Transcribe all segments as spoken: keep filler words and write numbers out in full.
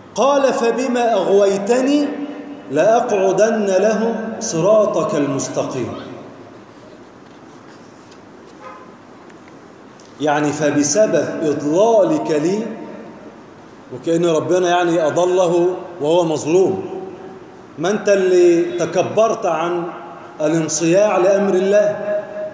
قال فبما أغويتني لأقعدن لهم صراطك المستقيم. يعني فبسبب إضلالك لي، وكأن ربنا يعني أضله وهو مظلوم، ما أنت اللي تكبرت عن الانصياع لأمر الله.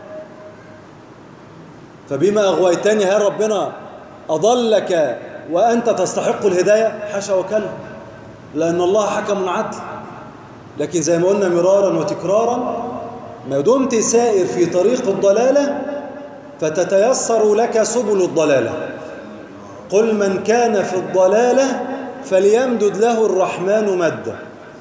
فبما أغويتني، هل ربنا أضلك وأنت تستحق الهداية؟ حاشا وكلا، لأن الله حكم عدل. لكن زي ما قلنا مرارا وتكرارا، ما دمت سائر في طريق الضلالة فتتيسر لك سبل الضلالة. قل من كان في الضلالة فليمدد له الرحمن مدا.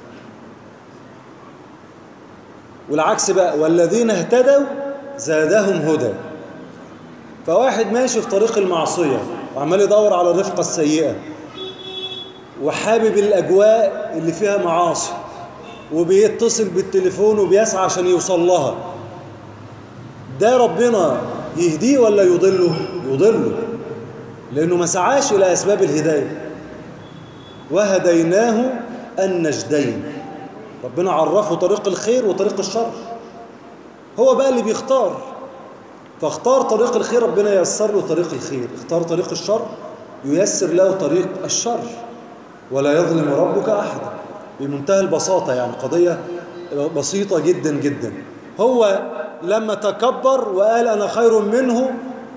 والعكس بقى، والذين اهتدوا زادهم هدى. فواحد ماشي في طريق المعصية وعمال يدور على الرفقة السيئة وحابب الأجواء اللي فيها معاصي وبيتصل بالتليفون وبيسعى عشان يوصل لها، ده ربنا يهديه ولا يضله؟ يضله، لأنه ما سعاش إلى أسباب الهداية. وهديناه النجدين، ربنا عرفه طريق الخير وطريق الشر، هو بقى اللي بيختار. فاختار طريق الخير، ربنا ييسر له طريق الخير. اختار طريق الشر، ييسر له طريق الشر. ولا يظلم ربك أحدا. بمنتهى البساطة، يعني قضية بسيطة جدا جدا. هو لما تكبر وقال أنا خير منه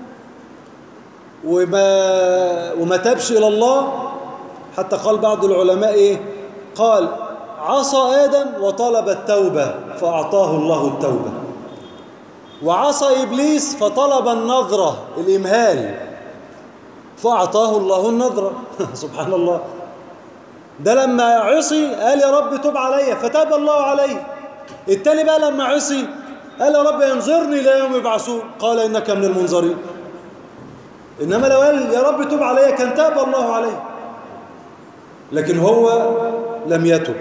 وما, وما تبش إلى الله، حتى قال بعض العلماء إيه؟ قال عصى آدم وطلب التوبة فأعطاه الله التوبة، وعصى إبليس فطلب النظرة الإمهال فأعطاه الله النظرة. سبحان الله. ده لما عصي قال يا رب تب علي فتاب الله عليه. التاني بقى لما عصي قال يا رب ينظرني إلى يوم يبعثون قال إنك من المنظرين. إنما لو قال يا رب تب علي كان تاب الله عليه، لكن هو لم يتب.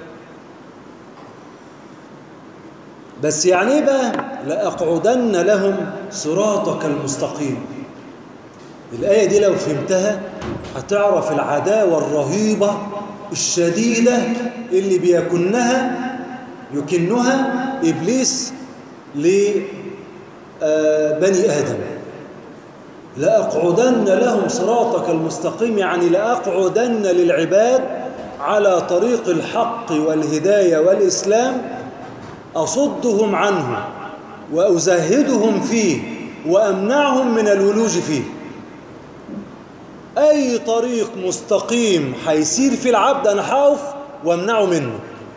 بس يعني ايه بقى لأقعدن لهم صراطك المستقيم؟ الآية دي لو فهمتها هتعرف العداوة الرهيبة الشديدة اللي بيكنها يكنها إبليس لبني آدم. لأقعدن لهم صراطك المستقيم، يعني لأقعدن للعباد على طريق الحق والهداية والإسلام، أصدهم عنه وأزهدهم فيه وأمنعهم من الولوج فيه. أي طريق مستقيم حيسير في العبد أنا حاوف وأمنعه منه.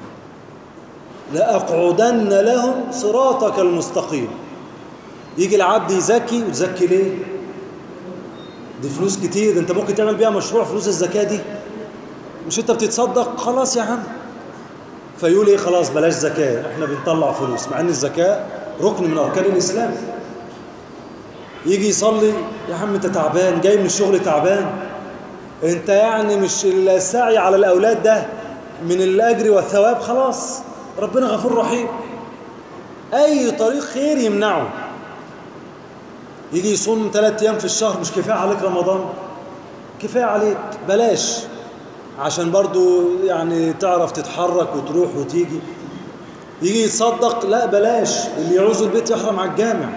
لأقعدن لهم صراطك المستقيم. يجي العبد يزكي، وتزكي ليه؟ دي فلوس كتير، ده انت ممكن تعمل بيها مشروع. فلوس الزكاة دي مش انت بتتصدق؟ خلاص يا عم. فيقول ايه؟ خلاص بلاش زكاة، احنا بنطلع فلوس، مع ان الزكاة ركن من اركان الاسلام. يجي يصلي، يا عم انت تعبان، جاي من الشغل تعبان، انت يعني مش السعي على الاولاد ده من الاجر والثواب؟ خلاص ربنا غفور رحيم. اي طريق خير يمنعه. يجي يصوم ثلاث ايام في الشهر، مش كفايه عليك رمضان؟ كفايه عليك، بلاش، عشان برضو يعني تعرف تتحرك وتروح وتيجي. يجي يتصدق، لا بلاش، اللي يعوز البيت يحرم على الجامع.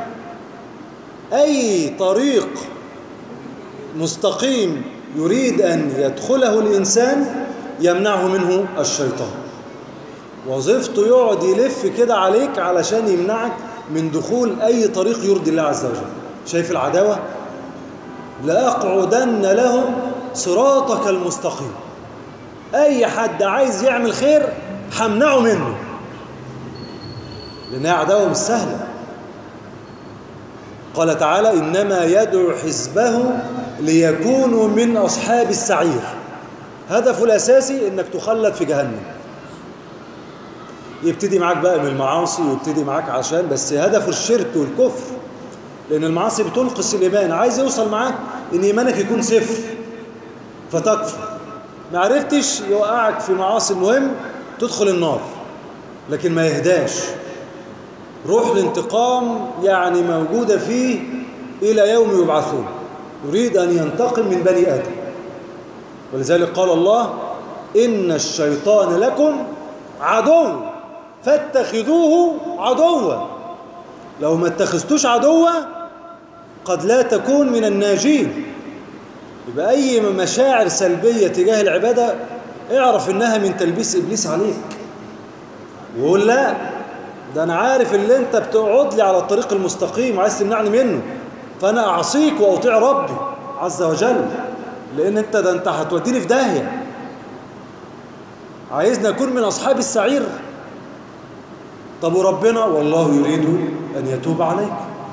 اي طريق مستقيم يريد ان يدخله الانسان يمنعه منه الشيطان. وظيفته يقعد يلف كده عليك علشان يمنعك من دخول اي طريق يرضي الله عز وجل. شايف العداوة؟ لأقعدن لهم صراطك المستقيم. أي حد عايز يعمل خير همنعه منه، لأنها عداوة مش سهلة. قال تعالى إنما يدعو حزبه ليكونوا من أصحاب السعير. هدفه الأساسي إنك تخلد في جهنم. يبتدي معاك بقى من المعاصي ويبتدي معاك عشان بس هدفه الشرك والكفر، لأن المعاصي بتنقص الإيمان. عايز يوصل معاك إن إيمانك يكون صفر فتكفر. ما عرفتش يوقعك في معاصي، المهم تدخل النار، لكن ما يهداش. روح الانتقام يعني موجودة فيه إلى يوم يبعثون. يريد أن ينتقم من بني آدم. ولذلك قال الله إن الشيطان لكم عدو فاتخذوه عدوا. لو ما اتخذتوش عدوا قد لا تكون من الناجين. يبقى أي مشاعر سلبية تجاه العبادة اعرف إنها من تلبيس إبليس عليك، وقول لا ده أنا عارف اللي أنت بتقعد لي على الطريق المستقيم وعايز تمنعني منه، فأنا أعصيك وأطيع ربي عز وجل، لأن أنت ده أنت هتوديني في داهية. عايزني أكون من أصحاب السعير؟ طب وربنا والله يريد أن يتوب عليك.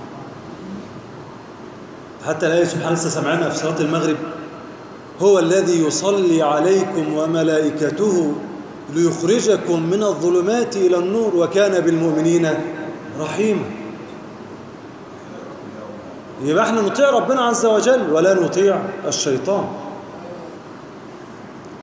حتى الآية سبحانه لسه سمعنا في صلاة المغرب: هو الذي يصلي عليكم وملائكته ليخرجكم من الظلمات إلى النور وكان بالمؤمنين رحيما. يبقى احنا نطيع ربنا عز وجل ولا نطيع الشيطان.